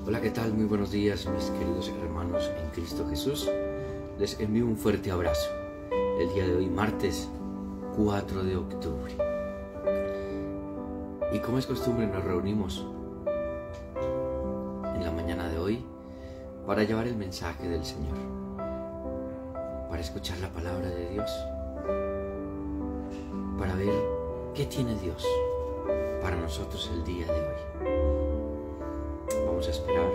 Hola, ¿qué tal? Muy buenos días, mis queridos hermanos en Cristo Jesús. Les envío un fuerte abrazo. El día de hoy, martes 4 de octubre. Y como es costumbre, nos reunimos en la mañana de hoy para llevar el mensaje del Señor, para escuchar la palabra de Dios, para ver qué tiene Dios para nosotros el día de hoy. Vamos a esperar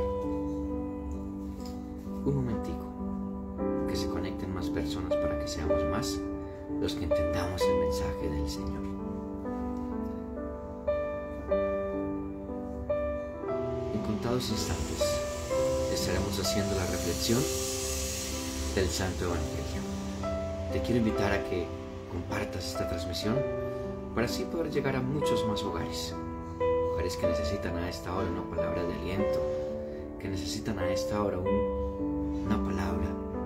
un momentico que se conecten más personas para que seamos más los que entendamos el mensaje del Señor. En contados instantes estaremos haciendo la reflexión del Santo Evangelio. Te quiero invitar a que compartas esta transmisión para así poder llegar a muchos más hogares. Hogares que necesitan a esta hora una palabra de aliento, que necesitan a esta hora una palabra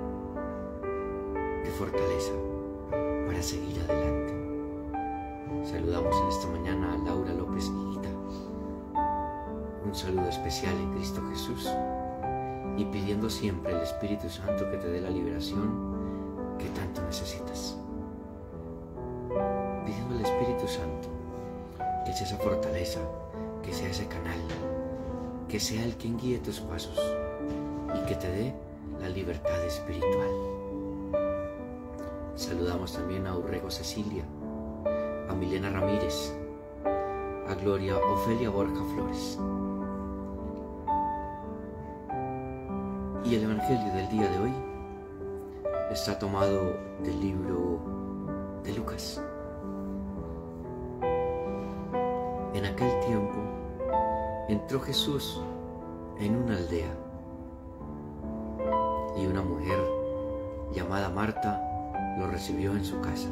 de fortaleza para seguir adelante. Saludamos en esta mañana a Laura López Higuita. Un saludo especial en Cristo Jesús y pidiendo siempre al Espíritu Santo que te dé la liberación que tanto necesitas. Pidiendo al Espíritu Santo que sea esa fortaleza, que sea ese canal, que sea el quien guíe tus pasos y que te dé la libertad espiritual. Saludamos también a Urrego Cecilia, a Milena Ramírez, a Gloria Ofelia Borja Flores. Y el Evangelio del día de hoy está tomado del libro de Lucas. En aquel tiempo entró Jesús en una aldea y una mujer llamada Marta lo recibió en su casa.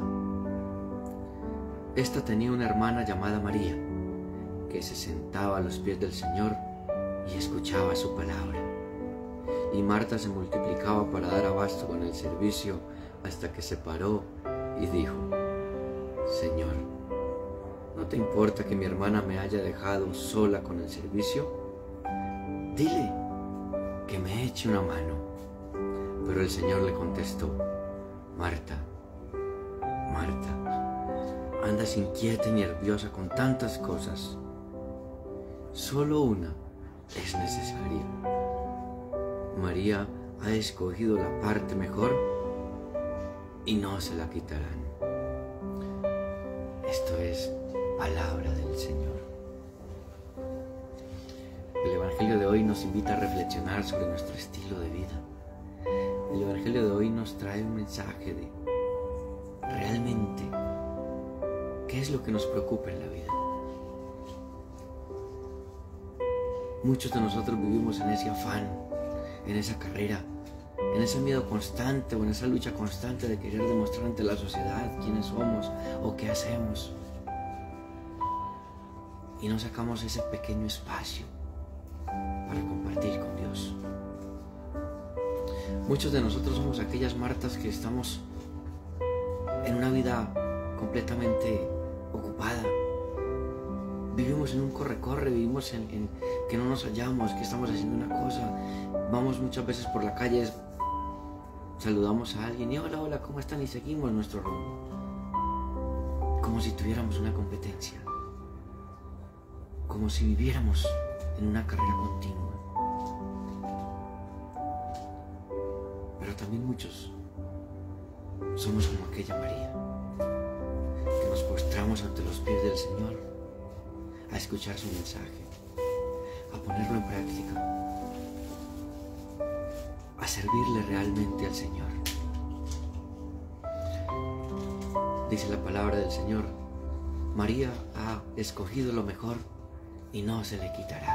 Esta tenía una hermana llamada María que se sentaba a los pies del Señor y escuchaba su palabra. Y Marta se multiplicaba para dar abasto con el servicio hasta que se paró y dijo: Señor, ¿no te importa que mi hermana me haya dejado sola con el servicio? Dile que me eche una mano. Pero el Señor le contestó: Marta, Marta, andas inquieta y nerviosa con tantas cosas. Solo una es necesaria. María ha escogido la parte mejor y no se la quitarán. Esto es palabra del Señor. El Evangelio de hoy nos invita a reflexionar sobre nuestro estilo de vida. El Evangelio de hoy nos trae un mensaje de realmente qué es lo que nos preocupa en la vida. Muchos de nosotros vivimos en ese afán, en esa carrera, en ese miedo constante o en esa lucha constante de querer demostrar ante la sociedad quiénes somos o qué hacemos. Y no sacamos ese pequeño espacio para compartir con Dios. Muchos de nosotros somos aquellas Martas que estamos en una vida completamente ocupada. Vivimos en un corre-corre, vivimos en que no nos hallamos, que estamos haciendo una cosa. Vamos muchas veces por la calle, saludamos a alguien y hola, hola, ¿cómo están? Y seguimos nuestro rumbo. Como si tuviéramos una competencia. Como si viviéramos en una carrera continua. Pero también muchos somos como aquella María, que nos postramos ante los pies del Señor a escuchar su mensaje, a ponerlo en práctica, a servirle realmente al Señor. Dice la palabra del Señor: María ha escogido lo mejor y no se le quitará.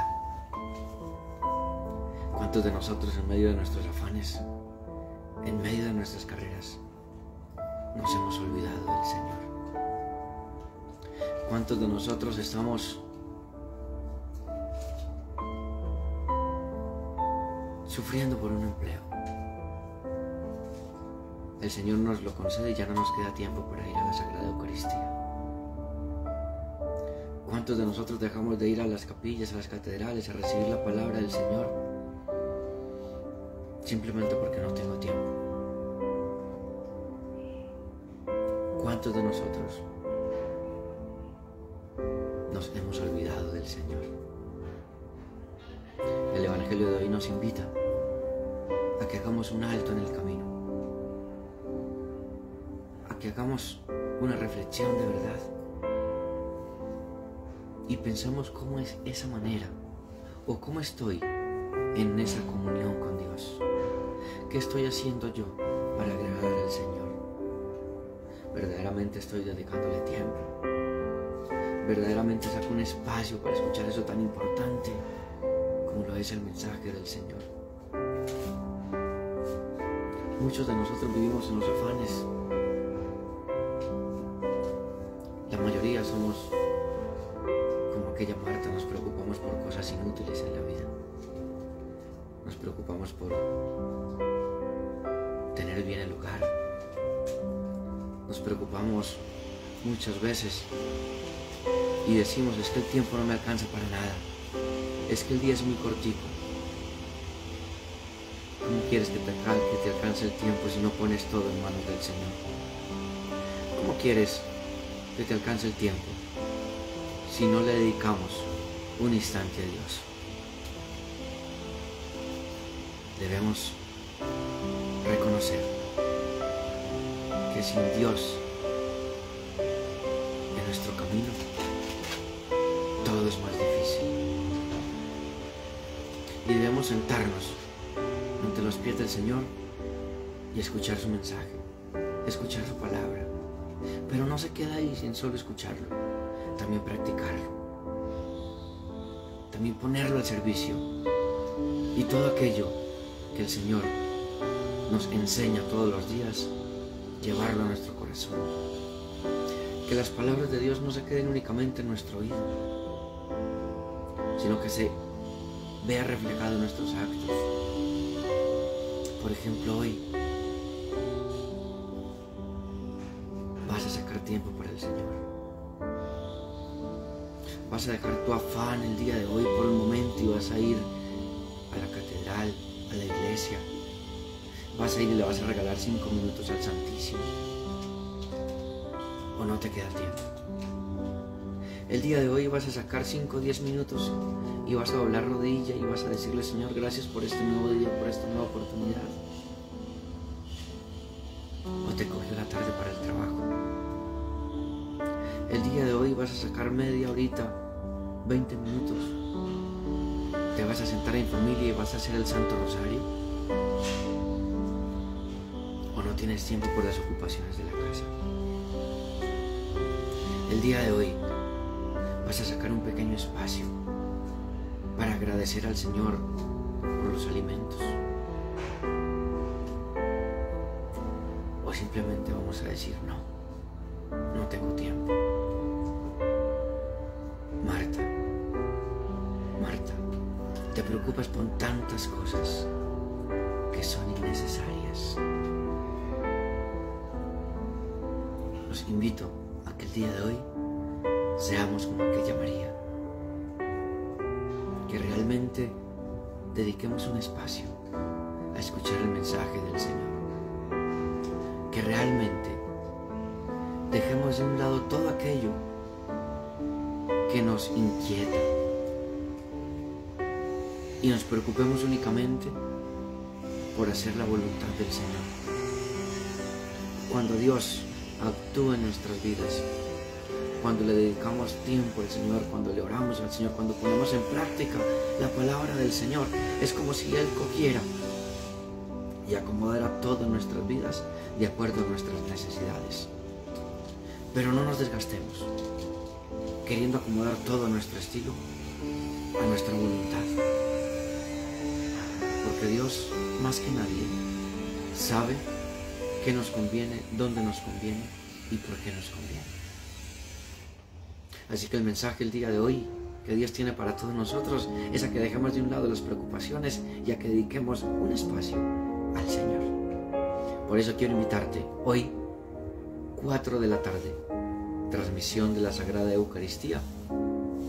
¿Cuántos de nosotros en medio de nuestros afanes, en medio de nuestras carreras, nos hemos olvidado del Señor? ¿Cuántos de nosotros estamos sufriendo por un empleo? El Señor nos lo concede y ya no nos queda tiempo para ir a la Sagrada Eucaristía. ¿Cuántos de nosotros dejamos de ir a las capillas, a las catedrales, a recibir la palabra del Señor? Simplemente porque no tengo tiempo. ¿Cuántos de nosotros nos hemos olvidado del Señor? El Evangelio de hoy nos invita a que hagamos un alto en el camino, a que hagamos una reflexión de verdad y pensemos cómo es esa manera o cómo estoy en esa comunión con Dios. ¿Qué estoy haciendo yo para agradar al Señor? ¿Verdaderamente estoy dedicándole tiempo? ¿Verdaderamente saco un espacio para escuchar eso tan importante como lo es el mensaje del Señor? Muchos de nosotros vivimos en los afanes. La mayoría somos como aquella Marta, nos preocupamos por cosas inútiles en la vida. Nos preocupamos por tener bien el hogar. Nos preocupamos muchas veces y decimos, es que el tiempo no me alcanza para nada. Es que el día es muy cortico. ¿Cómo quieres que te alcance el tiempo si no pones todo en manos del Señor? ¿Cómo quieres que te alcance el tiempo si no le dedicamos un instante a Dios? Debemos reconocer que sin Dios en nuestro camino todo es más difícil. Y debemos sentarnos ante los pies del Señor y escuchar su mensaje, escuchar su palabra. Pero no se queda ahí sin solo escucharlo, también practicarlo, también ponerlo al servicio. Y todo aquello que el Señor nos enseña todos los días, llevarlo a nuestro corazón. Que las palabras de Dios no se queden únicamente en nuestro oído, sino que se vea reflejado en nuestros actos. Por ejemplo, hoy vas a sacar tiempo para el Señor. Vas a dejar tu afán el día de hoy por un momento y vas a ir a la catedral, a la iglesia. Vas a ir y le vas a regalar 5 minutos al Santísimo. ¿O no te queda tiempo? El día de hoy vas a sacar 5 o 10 minutos y vas a doblar rodilla y vas a decirle, Señor, gracias por este nuevo día, por esta nueva oportunidad. ¿O te cogió la tarde para el trabajo? El día de hoy vas a sacar media horita, 20 minutos. Te vas a sentar en familia y vas a hacer el Santo Rosario. ¿O no tienes tiempo por las ocupaciones de la casa? El día de hoy vas a sacar un pequeño espacio para agradecer al Señor por los alimentos. O simplemente vamos a decir, no tengo tiempo. Marta, te preocupas por tantas cosas que son innecesarias. Los invito a que el día de hoy seamos como aquella María, que realmente dediquemos un espacio a escuchar el mensaje del Señor, que realmente dejemos de un lado todo aquello que nos inquieta y nos preocupemos únicamente por hacer la voluntad del Señor. Cuando Dios actúa en nuestras vidas, cuando le dedicamos tiempo al Señor, cuando le oramos al Señor, cuando ponemos en práctica la palabra del Señor, es como si Él cogiera y acomodara todo en nuestras vidas de acuerdo a nuestras necesidades. Pero no nos desgastemos queriendo acomodar todo a nuestro estilo, a nuestra voluntad, porque Dios, más que nadie, sabe qué nos conviene, dónde nos conviene y por qué nos conviene. Así que el mensaje el día de hoy que Dios tiene para todos nosotros es a que dejemos de un lado las preocupaciones y a que dediquemos un espacio al Señor. Por eso quiero invitarte hoy, 4 de la tarde, transmisión de la Sagrada Eucaristía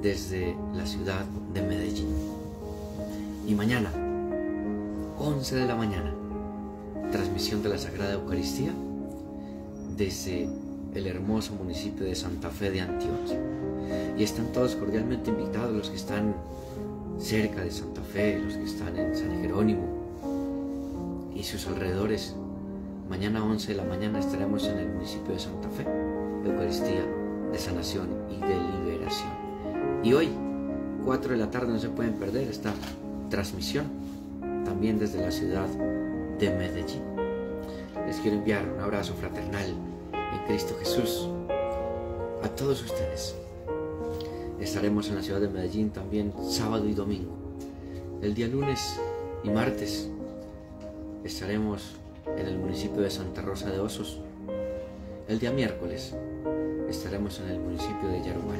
desde la ciudad de Medellín. Y mañana, 11 de la mañana, transmisión de la Sagrada Eucaristía desde el hermoso municipio de Santa Fe de Antioquia. Y están todos cordialmente invitados, los que están cerca de Santa Fe, los que están en San Jerónimo y sus alrededores. Mañana 11 de la mañana estaremos en el municipio de Santa Fe, Eucaristía de sanación y de liberación. Y hoy, 4 de la tarde, no se pueden perder esta transmisión, también desde la ciudad de Medellín. Les quiero enviar un abrazo fraternal en Cristo Jesús a todos ustedes. Estaremos en la ciudad de Medellín también sábado y domingo. El día lunes y martes estaremos en el municipio de Santa Rosa de Osos. El día miércoles estaremos en el municipio de Yarumal.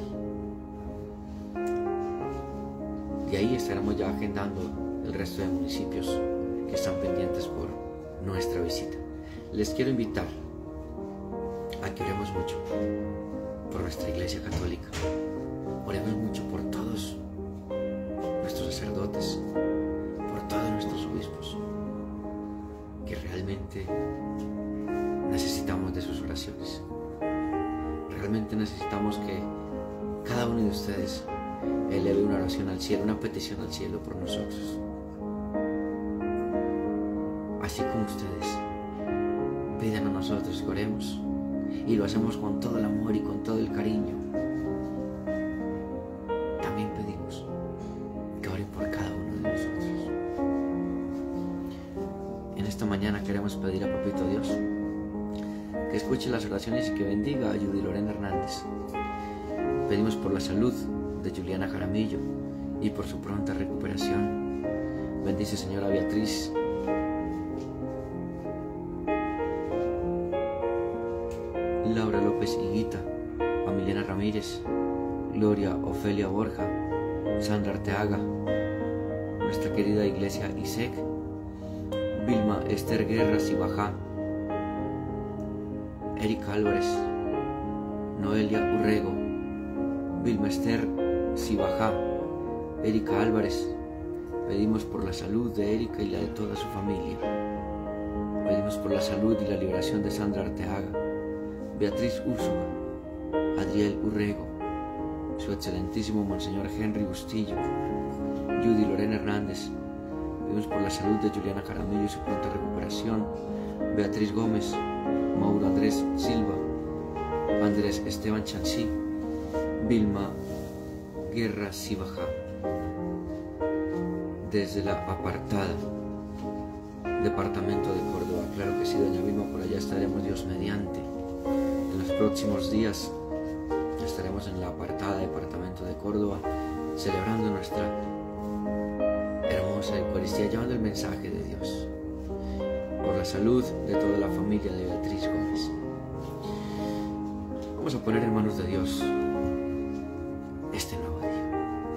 Y ahí estaremos ya agendando el resto de municipios que están pendientes por nuestra visita. Les quiero invitar a que oremos mucho por nuestra Iglesia Católica. Oremos mucho por todos nuestros sacerdotes, por todos nuestros obispos, que realmente necesitamos de sus oraciones. Realmente necesitamos que cada uno de ustedes eleve una oración al cielo, una petición al cielo por nosotros. Así como ustedes piden a nosotros que oremos, y lo hacemos con todo el amor y con todo el cariño, también pedimos que oren por cada uno de nosotros. En esta mañana queremos pedir a Papito Dios que escuche las oraciones y que bendiga a Judy Lorena Hernández. Pedimos por la salud de Juliana Jaramillo y por su pronta recuperación. Bendice, Señora, a Beatriz, Laura López Higuita, a Milena Ramírez, Gloria Ofelia Borja, Sandra Arteaga, nuestra querida iglesia ISEC, Vilma Esther Guerra Cibajá, Erika Álvarez, Noelia Urrego, Vilma Esther Cibajá, Erika Álvarez. Pedimos por la salud de Erika y la de toda su familia. Pedimos por la salud y la liberación de Sandra Arteaga, Beatriz Úrsula, Adriel Urrego, su excelentísimo Monseñor Henry Bustillo, Judy Lorena Hernández. Pedimos por la salud de Juliana Jaramillo y su pronta recuperación, Beatriz Gómez, Mauro Andrés Silva, Andrés Esteban Chancí, Vilma Guerra Cibajá. Desde la apartada departamento de Córdoba, claro que sí, doña Vilma, por allá estaremos, Dios mediante. En los próximos días estaremos en la apartada departamento de Córdoba celebrando nuestra hermosa Eucaristía, llevando el mensaje de Dios por la salud de toda la familia de Beatriz Gómez. Vamos a poner en manos de Dios este nuevo día.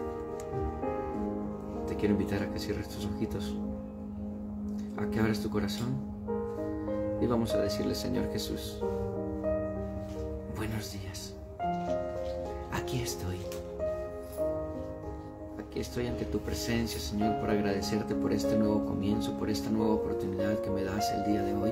Te quiero invitar a que cierres tus ojitos, a que abras tu corazón y vamos a decirle: Señor Jesús, buenos días. Aquí estoy. Aquí estoy ante tu presencia, Señor, para agradecerte por este nuevo comienzo, por esta nueva oportunidad que me das el día de hoy.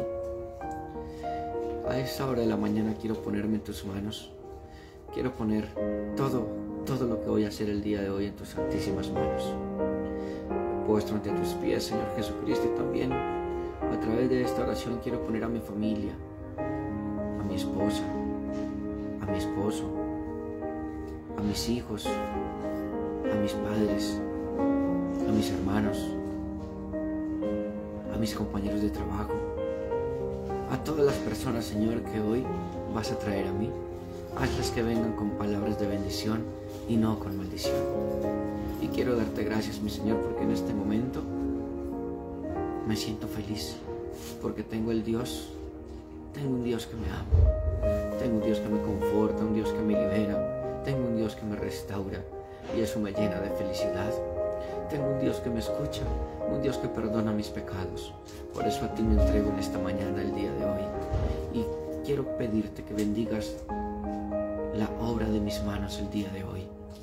A esta hora de la mañana quiero ponerme en tus manos. Quiero poner todo lo que voy a hacer el día de hoy en tus santísimas manos. Me puesto ante tus pies, Señor Jesucristo, y también a través de esta oración quiero poner a mi familia, a mi esposa, a mi esposo, a mis hijos, a mis padres, a mis hermanos, a mis compañeros de trabajo, a todas las personas, Señor, que hoy vas a traer a mí. Hazlas que vengan con palabras de bendición y no con maldición. Y quiero darte gracias, mi Señor, porque en este momento me siento feliz, porque tengo un Dios que me ama, tengo un Dios que me conforta, un Dios que me libera, tengo un Dios que me restaura, y eso me llena de felicidad. Tengo un Dios que me escucha, un Dios que perdona mis pecados. Por eso a ti me entrego en esta mañana, el día de hoy, y quiero pedirte que bendigas la obra de mis manos el día de hoy,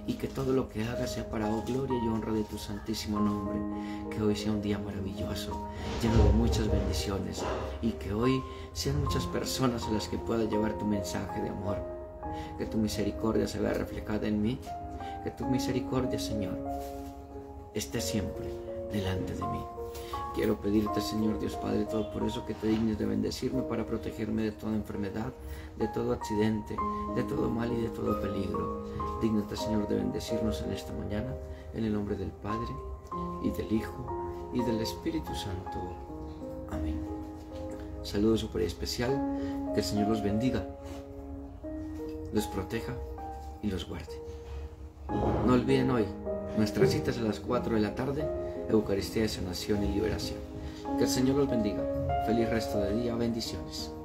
y que todo lo que haga sea para gloria y honra de tu santísimo nombre. Que hoy sea un día maravilloso, lleno de muchas bendiciones, y que hoy sean muchas personas a las que pueda llevar tu mensaje de amor. Que tu misericordia se vea reflejada en mí, que tu misericordia, Señor, esté siempre delante de mí. Quiero pedirte, Señor Dios Padre Todopoderoso, que te dignes de bendecirme para protegerme de toda enfermedad, de todo accidente, de todo mal y de todo peligro. Dígnate, Señor, de bendecirnos en esta mañana, en el nombre del Padre, y del Hijo, y del Espíritu Santo. Amén. Saludo súper especial, que el Señor los bendiga, los proteja y los guarde. No olviden hoy, nuestras citas a las 4 de la tarde, Eucaristía de Sanación y Liberación. Que el Señor los bendiga. Feliz resto de día. Bendiciones.